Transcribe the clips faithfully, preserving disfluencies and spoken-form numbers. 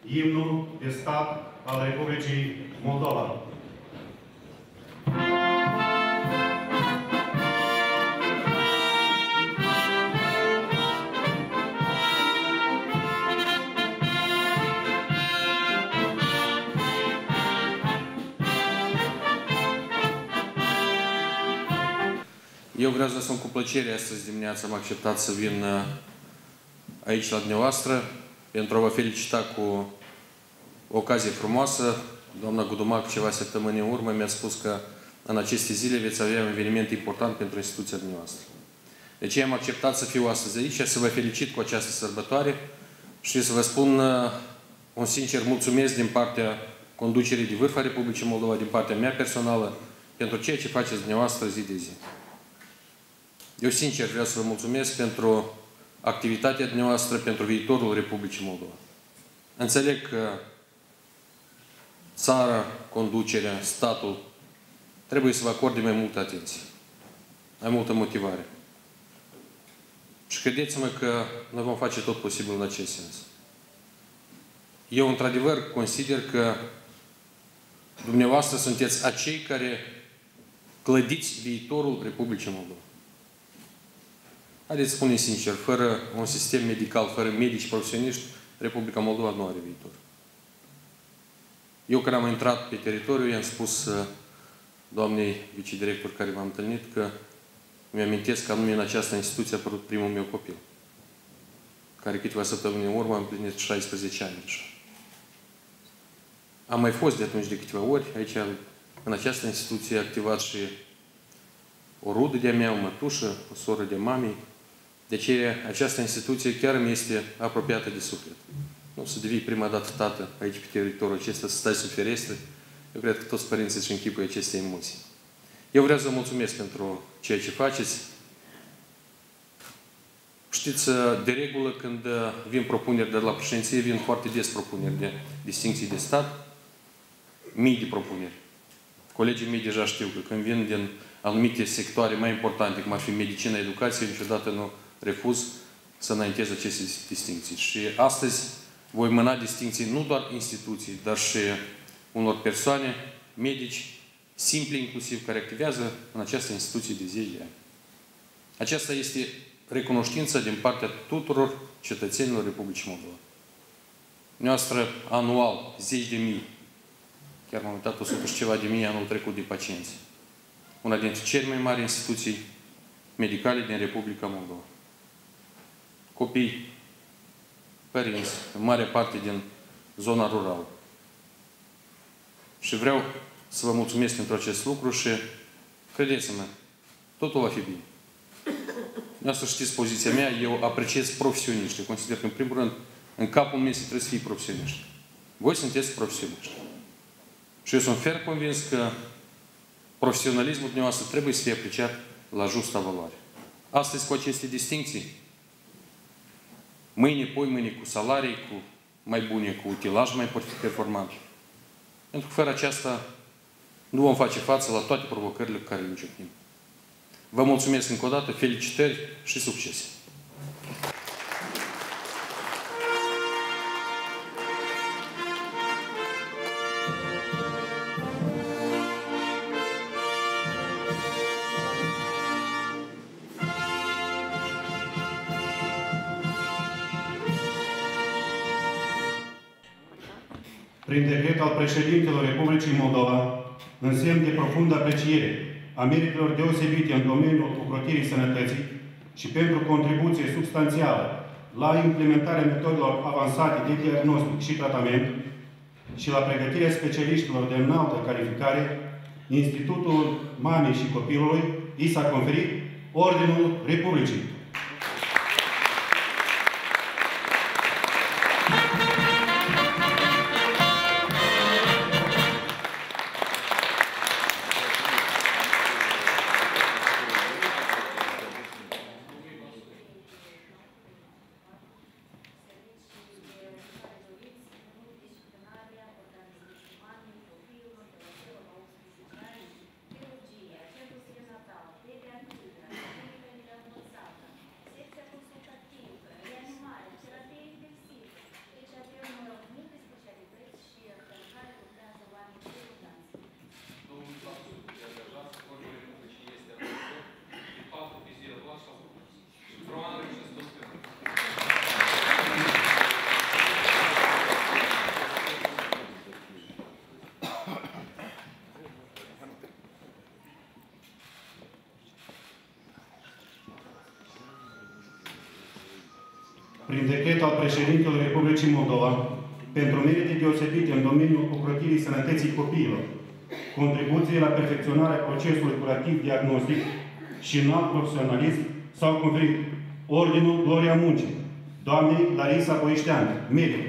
imnul de stat al Republicii Moldova. Eu vreau să spun cu plăcere astăzi dimineața am acceptat să vin aici la dumneavoastră pentru a vă felicita cu o ocazie frumoasă. Doamna Gudumac, ceva săptămâni în urmă, mi-a spus că în aceste zile veți avea un eveniment important pentru instituția dumneavoastră. De aceea am acceptat să fiu astăzi aici și să vă felicit cu această sărbătoare și să vă spun un sincer mulțumesc din partea conducerii de vârf a Republicii Moldova, din partea mea personală, pentru ceea ce faceți dumneavoastră zi de zi. Eu sincer vreau să vă mulțumesc pentru activitatea dumneavoastră, pentru viitorul Republicii Moldova. Înțeleg că țara, conducerea, statul trebuie să vă acorde mai multă atenție, mai multă motivare. Și credeți-mă că noi vom face tot posibil în acest sens. Eu, într-adevăr, consider că dumneavoastră sunteți acei care clădiți viitorul Republicii Moldova. Haideți să spunem sincer, fără un sistem medical, fără medici profesioniști, Republica Moldova nu are viitor. Eu, când am intrat pe teritoriu, i-am spus doamnei vicedirector care m-am întâlnit că mi-amintesc că anume în această instituție a apărut primul meu copil, care câteva săptămâni în urmă am împlinit șaisprezece ani deja. Am mai fost de atunci de câteva ori, aici, în această instituție, a activat și o rudă de-a mea, o mătușă, o soră de mamei. De aceea, această instituție chiar mi este apropiată de suflet. Nu să devii prima dată tată aici pe teritoriul acesta, să stai sub ferestre. Eu cred că toți părinții își închipuie aceste emoții. Eu vreau să vă mulțumesc pentru ceea ce faceți. Știți, de regulă, când vin propuneri de la președinție, vin foarte des propuneri de distincții de stat. Mii de propuneri. Colegii mei deja știu că când vin din anumite sectoare mai importante, cum ar fi medicina, educație, niciodată nu refuz să înaintez aceste distincții. Și astăzi voi mâna distincții nu doar instituții, dar și unor persoane, medici, simpli inclusiv, care activează în această instituție de zece de ani. Aceasta este recunoștință din partea tuturor cetățenilor Republicii Moldova. Noastră, anual, zeci de mii, chiar m-am uitat o sută și ceva de mii anul trecut de pacienți. Una dintre cele mai mari instituții medicale din Republica Moldova. Copii, părinți, în mare parte din zona rurală. Și vreau să vă mulțumesc pentru acest lucru și credeți-mă, totul va fi bine. Vreau să știți poziția mea, eu apreciez profesioniști. Eu consider că, în primul rând, în capul meu trebuie să fie profesioniști. Voi sunteți profesioniști. Și eu sunt fer convins că profesionalismul dumneavoastră trebuie să fie apreciat la justa valoare. Astăzi, cu aceste distincții, mâine, poi mâine, cu salarii, cu mai bune, cu utilaj mai performant. Pentru că fără aceasta nu vom face față la toate provocările cu care le începem. Vă mulțumesc încă o dată, felicitări și succes! Prin decret al președintelor Republicii Moldova, în semn de profundă apreciere a meritelor deosebite în domeniul ocrotirii sănătății și pentru contribuție substanțială la implementarea metodelor avansate de diagnostic și tratament și la pregătirea specialiștilor de înaltă calificare, Institutul Mamei și Copilului i s-a conferit Ordinul Republicii. prin decret al președintelui Republicii Moldova, pentru merite deosebite în domeniul ocrotirii sănătății copiilor, contribuție la perfecționarea procesului curativ diagnostic și înalt profesionalism, s-au conferit Ordinul Gloria Muncii, doamnei Larisa Boiștean, medic.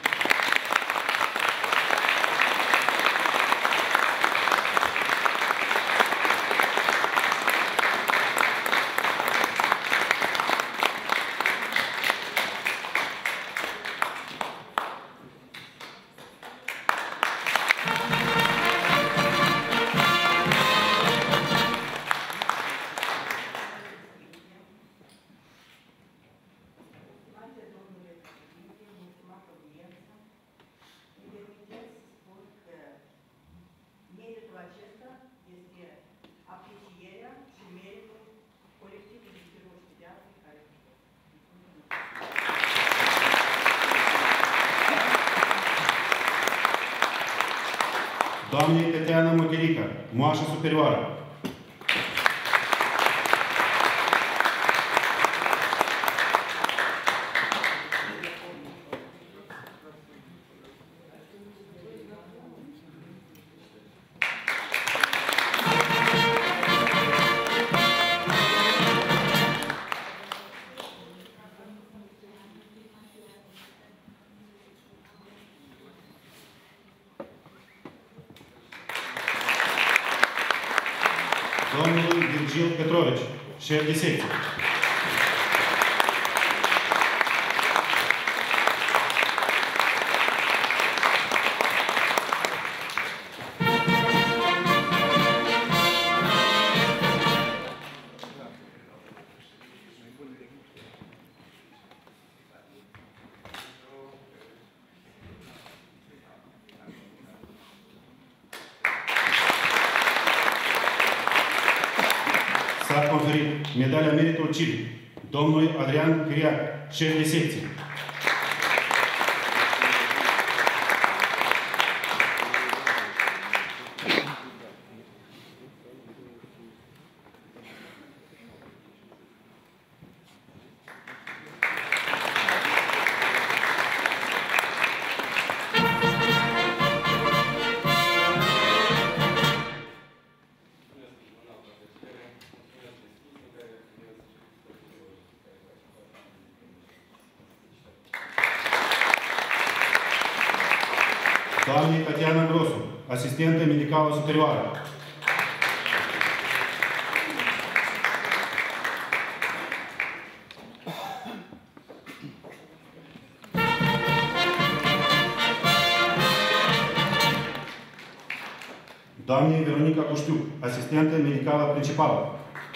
Doamnei Tatiana Măcherica, moașă superioară. Domnul Virgil Petrovici, șef de secție. S-a conferit medalia Meritul Civic domnului Adrian Chiriac, șef de secție. Doamnei Tatiana Grosu, asistentă medicală superioară. Doamnei Veronica Cuștiu, asistentă medicală principală.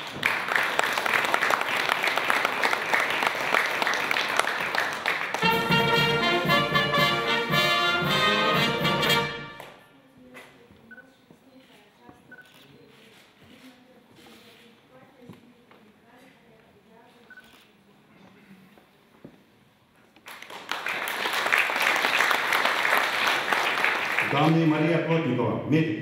Doamnei Maria Plotnikova, medic.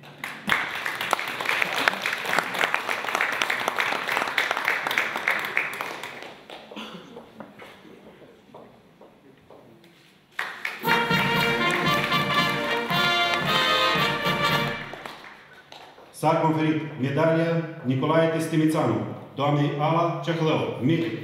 S-a conferit medalia Nicolae Testimițanu, doamnei Ala Ceahlău, medic.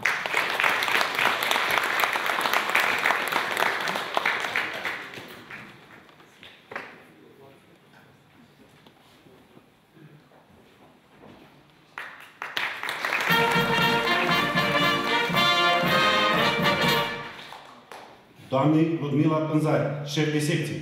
Doamnei Ludmila Pânzari, șef de secție.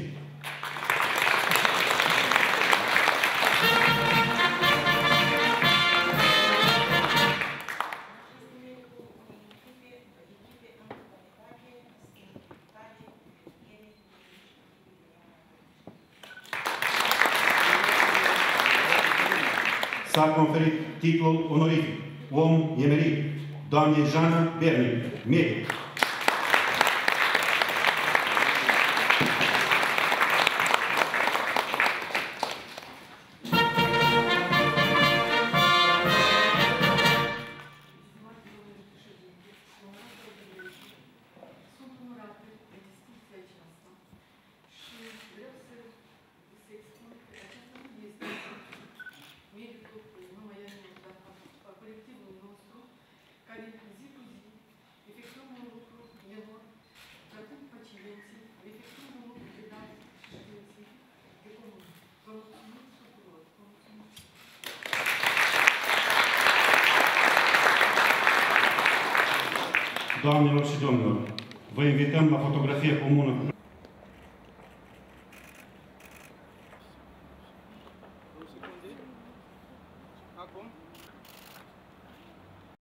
S-a conferit titlul onorific, om emerit, doamnei Jana Bernic, medic. Doamnelor și domnilor, vă invităm la fotografie comună.